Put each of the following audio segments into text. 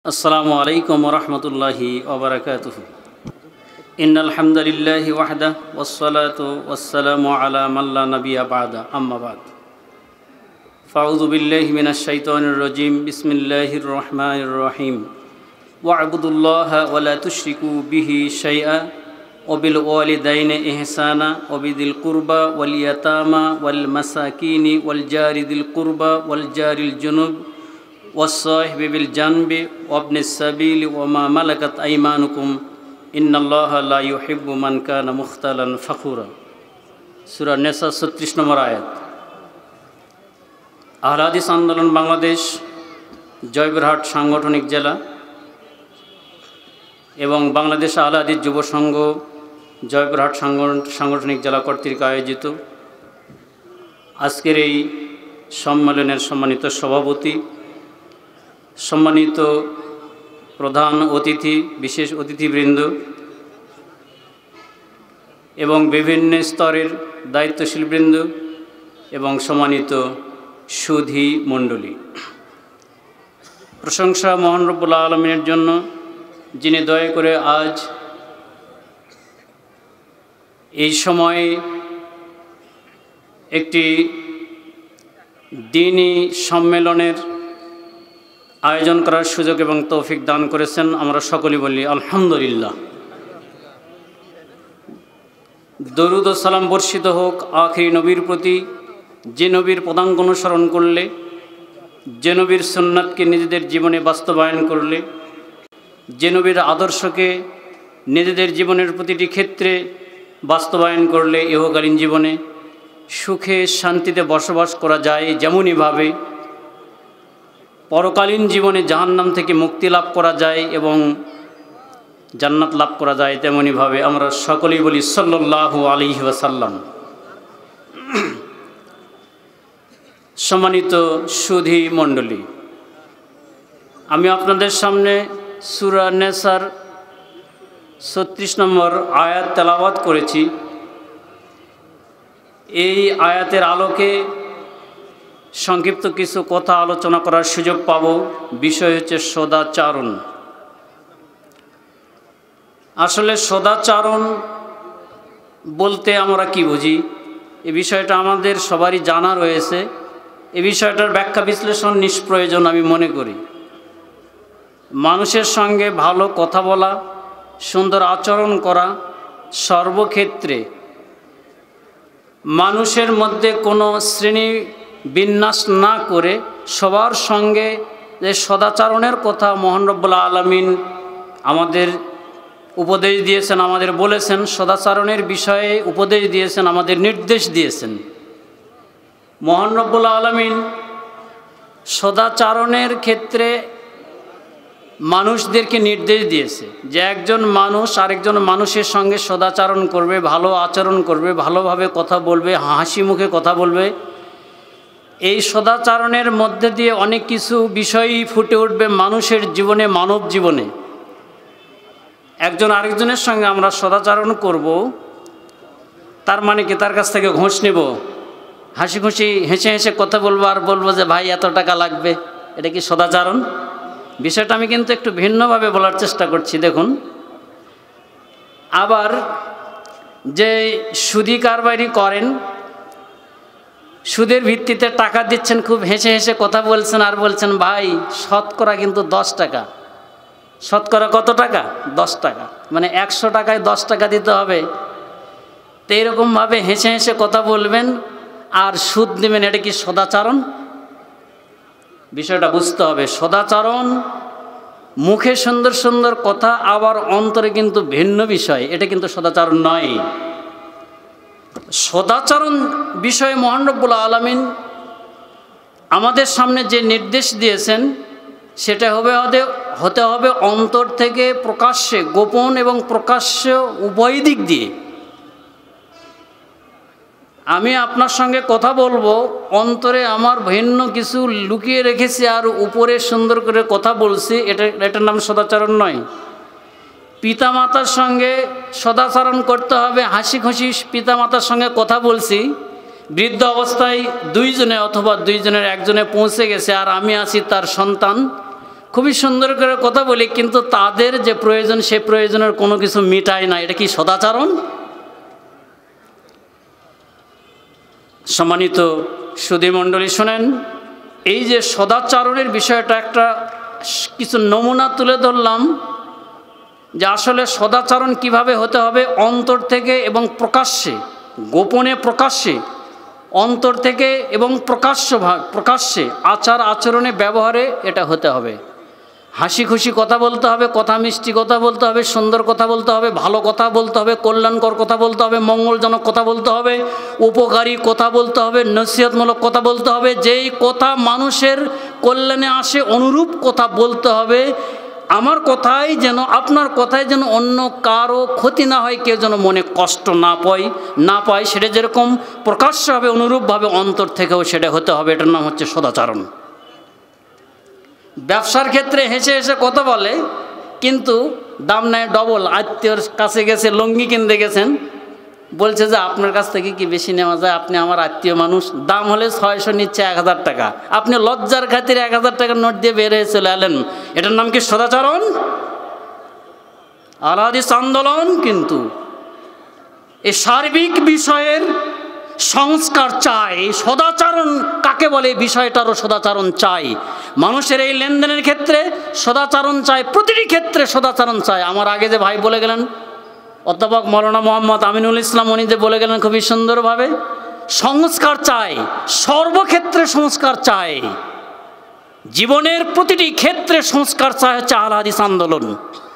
আসসালামু আলাইকুম ওয়া রাহমাতুল্লাহি ওয়া বারাকাতুহু। ইন্নাল হামদালিল্লাহি ওয়াহদাহু ওয়াসসালাতু ওয়াসসালামু আলা মান লা নাবিয়্যা বা'দা, আম্মা বা'দ। ফাউযু বিল্লাহি মিনাশ শাইতানির রাজীম। বিসমিল্লাহির রহমানির রহিম। ওয়া'বুদুল্লাহা ওয়া লা তুশরিকু বিহি শাইআ ওয়া বিল ওয়ালিদাইনি ইহসানা ওয়া বিযিল কুরবা ওয়াল ইয়াতামা ওয়াল মাসাকিনি ওয়াল জারি যিল কুরবা ওয়াল জারিল জুনুব ওয়াস-সাহিবি বিল জানবি ওয়াবনিস সাবিলি ওয়া মা মালাকাত আইমানুকুম ইন্নাল্লাহা লা ইউহিব্বু মান কানা মুখতালান ফাখুরা। সূরা নিসা ৩৬ নম্বর আয়াত। আহলে হাদিস আন্দোলন বাংলাদেশ, জয়পুরহাট সাংগঠনিক জেলা এবং বাংলাদেশ আহলে হাদিস যুব সংঘ জয়পুরহাট সাংগঠনিক জেলা কর্তৃক আয়োজিত আজকের এই সম্মেলনের সম্মানিত সভাপতি, সম্মানিত প্রধান অতিথি, বিশেষ অতিথিবৃন্দ এবং বিভিন্ন স্তরের দায়িত্বশীলবৃন্দ এবং সম্মানিত সুধী মণ্ডলী, প্রশংসা মহান রব্বুল আলামিনের জন্য, যিনি দয়া করে আজ এই সময়ে একটি দ্বীনি সম্মেলনের আয়োজন করার সুযোগ এবং তৌফিক দান করেছেন। আমরা সকলেই বলি আলহামদুলিল্লাহ। দরুদ ও সালাম বর্ষিত হোক আখিরি নবীর প্রতি, যে নবীর পদাঙ্ক অনুসরণ করলে, যে নবীর সুন্নাতকে নিজেদের জীবনে বাস্তবায়ন করলে, যে নবীর আদর্শকে নিজেদের জীবনের প্রতিটি ক্ষেত্রে বাস্তবায়ন করলে ইহকালীন জীবনে সুখে শান্তিতে বসবাস করা যায়, যেমনইভাবে পরকালীন জীবনে জাহান্নাম থেকে মুক্তি লাভ করা যায় এবং জান্নাত লাভ করা যায়, তেমনইভাবে আমরা সকলেই বলি সাল্লাল্লাহু আলাইহি ওয়াসাল্লাম। সম্মানিত সুধী মণ্ডলী, আমি আপনাদের সামনে সূরা নিসার ৩৬ নম্বর আয়াত তেলাওয়াত করেছি। এই আয়াতের আলোকে সংক্ষিপ্ত কিছু কথা আলোচনা করার সুযোগ পাব। বিষয় হচ্ছে সদাচারণ। আসলে সদাচারণ বলতে আমরা কি বুঝি, এই বিষয়টা আমাদের সবারই জানা রয়েছে। এই বিষয়টার ব্যাখ্যা বিশ্লেষণ নিষ্প্রয়োজন আমি মনে করি। মানুষের সঙ্গে ভালো কথা বলা, সুন্দর আচরণ করা, সর্বক্ষেত্রে মানুষের মধ্যে কোনো শ্রেণী বিন্যাস না করে সবার সঙ্গে যে সদাচরণের কথা মহান রব্বুল আলামিন আমাদের উপদেশ দিয়েছেন, আমাদের বলেছেন, সদাচরণের বিষয়ে উপদেশ দিয়েছেন, আমাদের নির্দেশ দিয়েছেন। মহান রব্বুল আলামিন সদাচরণের ক্ষেত্রে মানুষদেরকে নির্দেশ দিয়েছে যে একজন মানুষ আরেকজন মানুষের সঙ্গে সদাচরণ করবে, ভালো আচরণ করবে, ভালোভাবে কথা বলবে, হাসি মুখে কথা বলবে। এই সদাচরণের মধ্যে দিয়ে অনেক কিছু বিষয়ই ফুটে উঠবে মানুষের জীবনে, মানব জীবনে। একজন আরেকজনের সঙ্গে আমরা সদাচরণ করব, তার মানে কি তার কাছ থেকে ঘুষ নেব, হাসি খুশি হেসে হেসে কথা বলবো আর বলবো যে ভাই এত টাকা লাগবে? এটা কি সদাচরণ? বিষয়টা আমি কিন্তু একটু ভিন্নভাবে বলার চেষ্টা করছি। দেখুন, আবার যে সুদি কারবারি করেন, সুদের ভিত্তিতে টাকা দিচ্ছেন, খুব হেসে হেসে কথা বলছেন আর বলছেন ভাই শতকরা কিন্তু 10 টাকা। শতকরা কত টাকা? 10 টাকা। মানে 100 টাকায় 10 টাকা দিতে হবে। তো এরকমভাবে হেসে হেসে কথা বলবেন আর সুদ নেবেন, এটা কি সদাচরণ? বিষয়টা বুঝতে হবে। সদাচরণ মুখে সুন্দর সুন্দর কথা, আবার অন্তরে কিন্তু ভিন্ন বিষয়, এটা কিন্তু সদাচরণ নয়। সদাচরণ বিষয়ে মহান রব্বুল আলামিন আমাদের সামনে যে নির্দেশ দিয়েছেন সেটা হতে হবে অন্তর থেকে প্রকাশ্যে, গোপন এবং প্রকাশ্য উভয় দিক দিয়ে। আমি আপনার সঙ্গে কথা বলবো, অন্তরে আমার ভিন্ন কিছু লুকিয়ে রেখেছি আর উপরে সুন্দর করে কথা বলছি, এটার নাম সদাচরণ নয়। পিতামাতার সঙ্গে সদাচরণ করতে হবে, হাসি খুশি পিতামাতার সঙ্গে কথা বলছি, বৃদ্ধ অবস্থায় দুইজনে অথবা দুইজনের একজনে পৌঁছে গেছে আর আমি আছি তার সন্তান, খুবই সুন্দর করে কথা বলি, কিন্তু তাদের যে প্রয়োজন সে প্রয়োজনের কোনো কিছু মিটায় না। এটা কি সদাচরণ? সম্মানিত সুধীমণ্ডলী, শোনেন, এই যে সদাচরণের বিষয়টা একটা কিছু নমুনা তুলে ধরলাম যে আসলে সদাচরণ কিভাবে হতে হবে অন্তর থেকে এবং প্রকাশ্যে, গোপনে প্রকাশ্যে, অন্তর থেকে এবং প্রকাশ্যে আচার আচরণে ব্যবহারে এটা হতে হবে। হাসি খুশি কথা বলতে হবে, কথা মিষ্টি কথা বলতে হবে, সুন্দর কথা বলতে হবে, ভালো কথা বলতে হবে, কল্যাণকর কথা বলতে হবে, মঙ্গলজনক কথা বলতে হবে, উপকারী কথা বলতে হবে, নসিহতমূলক কথা বলতে হবে, যেই কথা মানুষের কল্যাণে আসে অনুরূপ কথা বলতে হবে। আমার কথাই যেন, আপনার কথায় যেন অন্য কারো ক্ষতি না হয়, কেউ যেন মনে কষ্ট না পায়, সেটা যেরকম প্রকাশ্য হবে অনুরূপভাবে অন্তর থেকেও সেটা হতে হবে। এটার নাম হচ্ছে সদাচরণ। ব্যবসার ক্ষেত্রে হেসে হেসে কথা বলে, কিন্তু দাম নেয় ডবল। আত্মীয়র কাছে গেছে, লুঙ্গি কিনতে গেছেন, বলছে যে আপনার কাছ থেকে কি বেশি নেওয়া যায়, আপনি আমার আত্মীয় মানুষ। দাম হলে 600, নিচ্ছে 1000 টাকা। আপনি লজ্জার খাতিরে 1000 টাকার নোট দিয়ে বের হয়ে চলে এলেন। এটার নাম কি সদাচরণ? আল হাদিস আন্দোলন কিন্তু এই সার্বিক বিষয়ের সংস্কার চাই। সদাচরণ কাকে বলে, বিষয়টারও সদাচরণ চাই। মানুষের এই লেনদেনের ক্ষেত্রে সদাচরণ চাই, প্রতিটি ক্ষেত্রে সদাচরণ চাই। আমার আগে যে ভাই বলে গেলেন, অধ্যাপক মৌলানা মোহাম্মদ আমিনুল ইসলাম, উনি যে বলে গেলেন খুবই সুন্দরভাবে, সংস্কার চাই, সর্বক্ষেত্রে সংস্কার চাই, জীবনের প্রতিটি ক্ষেত্রে সংস্কার চাই, হচ্ছে আল হাদিস আন্দোলন।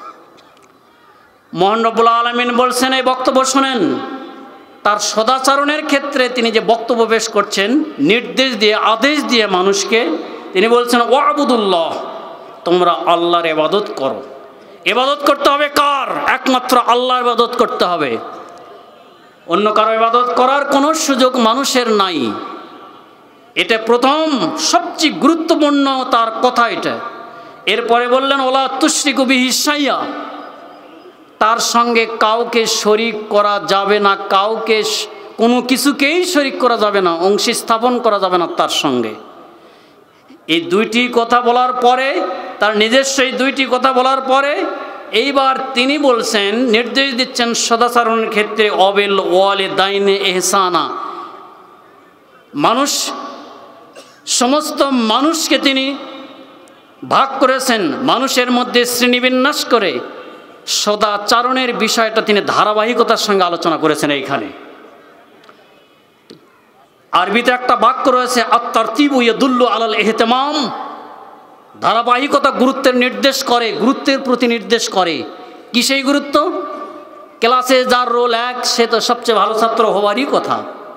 মহান রব্বুল আলামিন বলছেন, এই বক্তব্য শোনেন, তার সদাচরণের ক্ষেত্রে তিনি যে বক্তব্য পেশ করছেন, নির্দেশ দিয়ে, আদেশ দিয়ে মানুষকে, তিনি বলছেন ওয়াবুদুল্লাহ, তোমরা আল্লাহর ইবাদত করো। ইবাদত করতে হবে কার? একমাত্র আল্লাহর ইবাদত করতে হবে। অন্য কারো ইবাদত করার কোনো সুযোগ মানুষের নাই। এটা প্রথম সবচেয়ে গুরুত্বপূর্ণ তার কথা এটা। এরপরে বললেন ওলা তুশরিকু বিহি শাইয়া, তার সঙ্গে কাউকে শরিক করা যাবে না, কাউকে কোনো কিছুকেই শরিক করা যাবে না, অংশী স্থাপন করা যাবে না তার সঙ্গে। এই দুইটি কথা বলার পরে, তার নিজস্ব এই দুইটি কথা বলার পরে এইবার তিনি বলছেন, নির্দেশ দিচ্ছেন সদাচরণের ক্ষেত্রে অবিল ওয়ালিদাইনে ইহসানা। সমস্ত মানুষকে তিনি ভাগ করেছেন, মানুষের মধ্যে শ্রেণীবিন্যাস করে সদাচরণের বিষয়টা তিনি ধারাবাহিকতার সঙ্গে আলোচনা করেছেন। এইখানে আরবিতে একটা বাক্য রয়েছে, আত-তারতিবু ইয়াদুল্লু আলাল ইহতিমাম, ধারাবাহিকতা গুরুত্বের নির্দেশ করে, গুরুত্বের প্রতি নির্দেশ করে। কি সেই গুরুত্ব? ক্লাসে যার রোল 1 সে তো সবচেয়ে ভালো ছাত্র হওয়ারই কথা।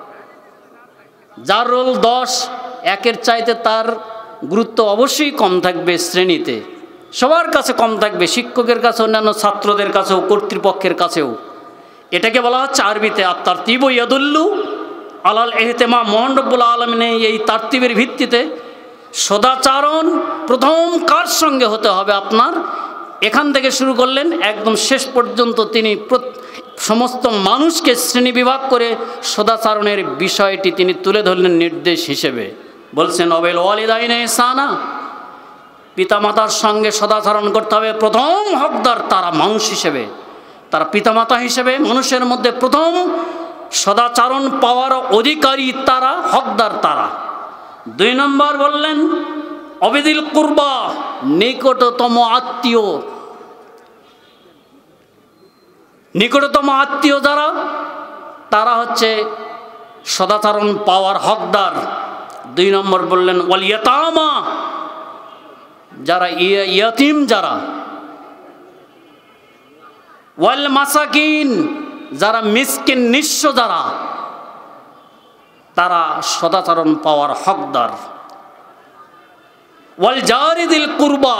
যার রোল 10, 1-এর চাইতে তার গুরুত্ব অবশ্যই কম থাকবে শ্রেণীতে, সবার কাছে কম থাকবে, শিক্ষকের কাছে, অন্যান্য ছাত্রদের কাছেও, কর্তৃপক্ষের কাছেও। এটাকে বলা হচ্ছে আরবিতে আত-তারতিবু ইয়াদুল্লু আলাল ইহতিমাম। মহান রব্বুল আলামিনের এই তারতিবের ভিত্তিতে সদাচরণ প্রথম কার সঙ্গে হতে হবে আপনার, এখান থেকে শুরু করলেন, একদম শেষ পর্যন্ত তিনি সমস্ত মানুষকে শ্রেণীবিভাগ করে সদাচরণের বিষয়টি তিনি তুলে ধরলেন নির্দেশ হিসেবে। বলছেন অবিল ওয়ালিদাইনে ইহসানা, পিতামাতার সঙ্গে সদাচরণ করতে হবে। প্রথম হকদার তারা মানুষ হিসেবে, তারা পিতামাতা হিসেবে মানুষের মধ্যে প্রথম সদাচরণ পাওয়ার অধিকারী তারা, হকদার তারা। 2 নম্বর বললেন অবিদিল কুরবা, নিকটতম আত্মীয়। নিকটতম আত্মীয় যারা, তারা হচ্ছে সদাচরণ পাওয়ার হকদার। 2 নম্বর বললেন ওয়াল ইয়াতামা, যারা ইয়াতিম যারা, ওয়াল মাসাকিন, যারা মিসকিন নিঃস্ব যারা, তারা সদাচরণ পাওয়ার হকদার। ওয়াল জারিদিল কুরবা,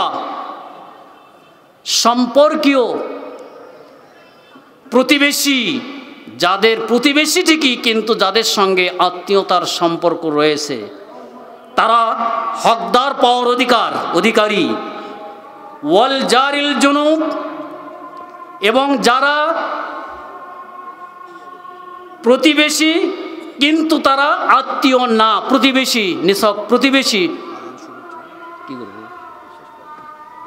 সম্পর্কীয়, প্রতিবেশী, যাদের প্রতিবেশী ঠিকই কিন্তু যাদের সঙ্গে আত্মীয়তার সম্পর্ক রয়েছে, তারা হকদার পাওয়ার অধিকারী। ওয়াল জারিল জুনুব, এবং যারা প্রতিবেশী কিন্তু তারা আত্মীয় না, প্রতিবেশী, নিছক প্রতিবেশী। কি করব?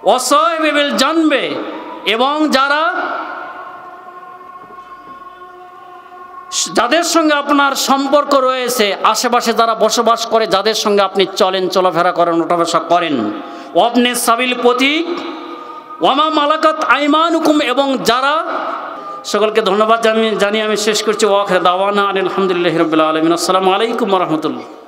ওয়াসাহিবিল জানবে, এবং যাদের সঙ্গে আপনার সম্পর্ক রয়েছে, আশেপাশে যারা বসবাস করে, যাদের সঙ্গে আপনি চলেন, চলাফেরা করেন, ওঠা বসা করেন। ওয়াবনে সাবিল প্রতীক, ওয়ামা মালাকাত আইমানুকুম, এবং যারা, সকলকে ধন্যবাদ জানিয়ে আমি শেষ করছি। ওয়াখির দাওয়ানা আলহামদুলিল্লাহি রাব্বিল আলামিন। আসসালামু আলাইকুম ওয়া রাহমাতুল্লাহ।